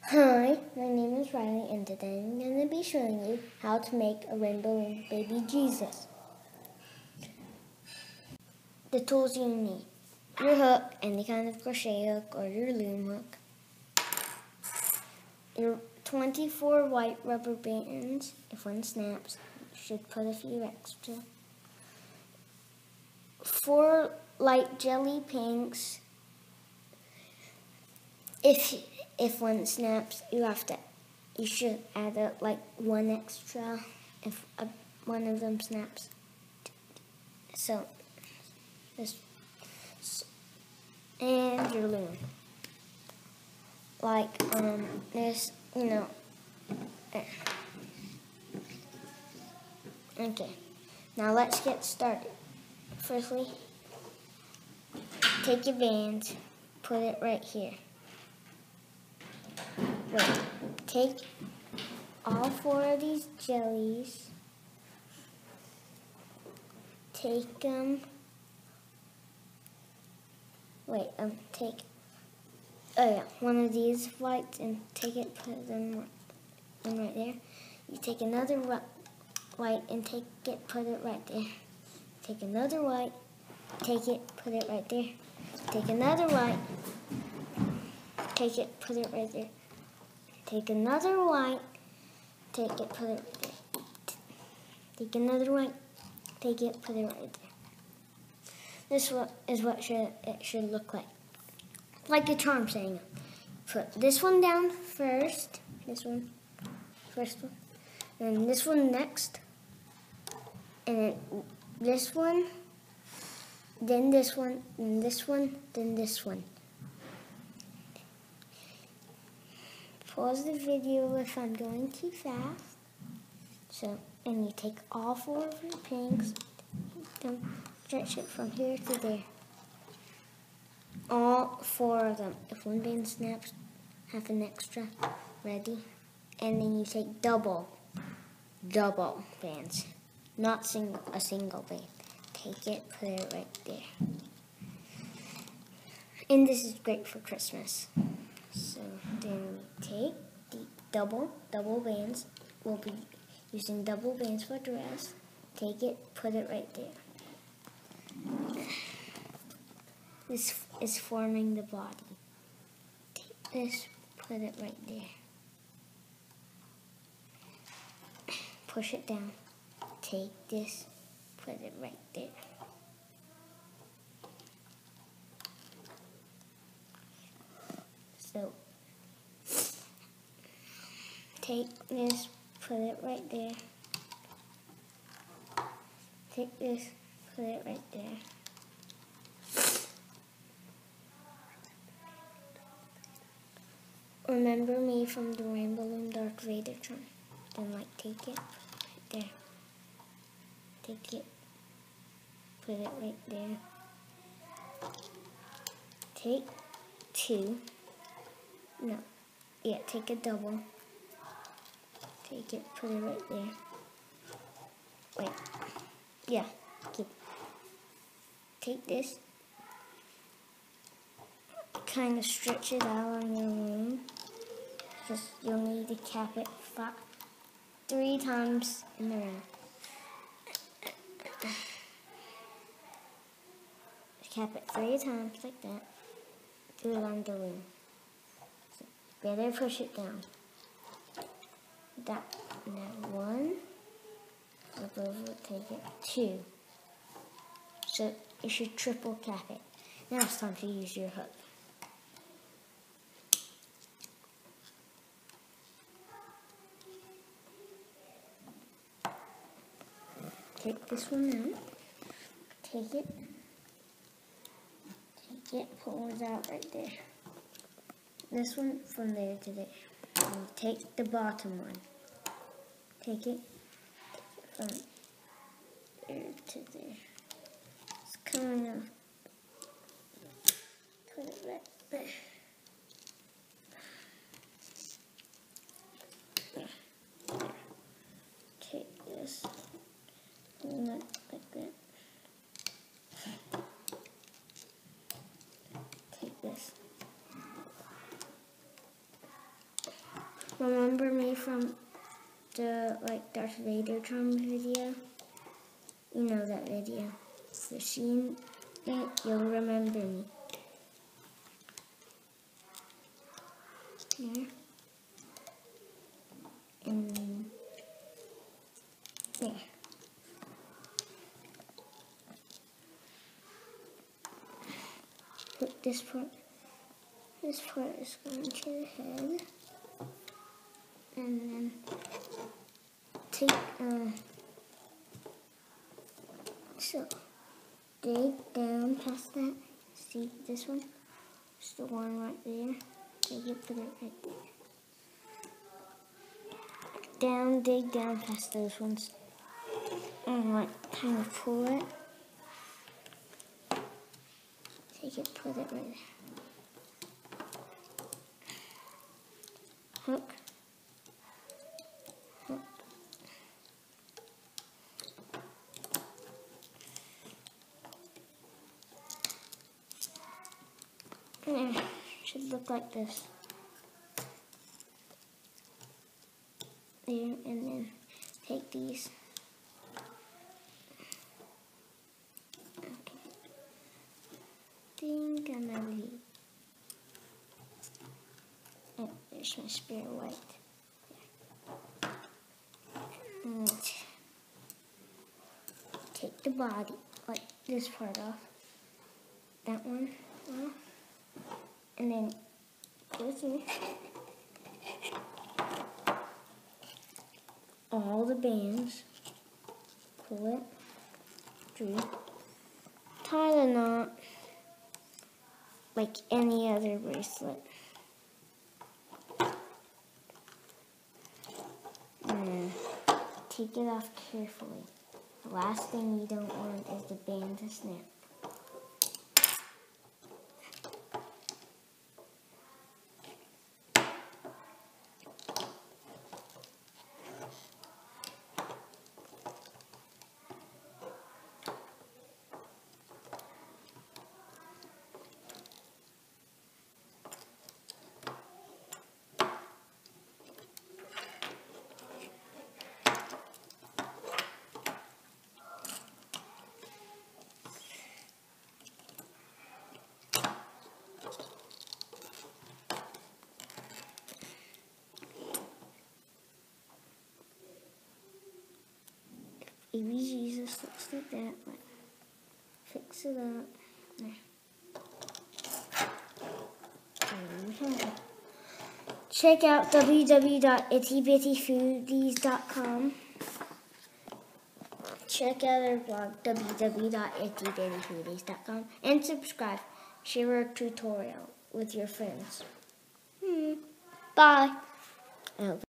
Hi, my name is Riley, and today I'm going to be showing you how to make a rainbow baby Jesus. The tools you need: your hook, any kind of crochet hook or your loom hook, your 24 white rubber bands. If one snaps, you should put a few extra. 4 light jelly pinks. If one snaps, you should add like 1 extra if one of them snaps. So this and your loom, like this, Okay, now let's get started. Firstly, take your bands, put it right here. Wait, take all 4 of these jellies, take them, take one of these whites and take it, put them in right there. You take another white and take it, put it right there. Take another white, take it, put it right there. Take another white, take it, put it right there. Take another white, take it, put it right there. Take another white, take it, put it right there. This is what it should look like a charm saying. Put this one down first, first one, and this one next, and then this one, then this one, then this one, then this one. Pause the video if I'm going too fast. And you take all 4 of your pinks, stretch it from here to there. All 4 of them. If one band snaps, have an extra ready. And then you take double bands, not a single band. Take it, put it right there. And this is great for Christmas. So then we take the double bands. We'll be using double bands for the rest. Take it, put it right there. This is forming the body. Take this, put it right there. Push it down. Take this, put it right there. So, take this, put it right there. Take this, put it right there. Remember me from the Rainbow Loom Darth Vader charm. Then take it, right there. Take it, put it right there. Take 2. Take a double. Take it, put it right there. Take this, kind of stretch it out on your loom. Just you'll need to cap it 3 times in the round. Cap it 3 times like that. Do it on the loom. Better push it down. That 1. Flip over, take it. 2. So you should triple cap it. Now it's time to use your hook. Take this one out. Take it, pull it out right there. This one from there to there. And take the bottom one. Take it from there to there. It's kind of put it right there. Take this, hold it like that. Take this. remember me from the Darth Vader drum video? You know that video. If you've seen it, you'll remember me. Here. And there. Put this part. This part is going to the head. And then take so dig down past that. See this one? It's the one right there. So you put it right there. Down, dig down past those ones. And kind of pull it. Take it, put it right there. Hook. Hook. And it should look like this. There, and then take these. Okay. Think I'm gonna leave. Oh, there's my spare white. And take the body, like this part off. That one off. And then go through all the bands. Pull it through. Tie the knot like any other bracelet. And take it off carefully. The last thing you don't want is the band to snap. Baby Jesus looks like that. Fix it up. There. Check out www.itsybittyfoodies.com. Check out our blog, www.itsybittyfoodies.com. And subscribe. Share our tutorial with your friends. Bye.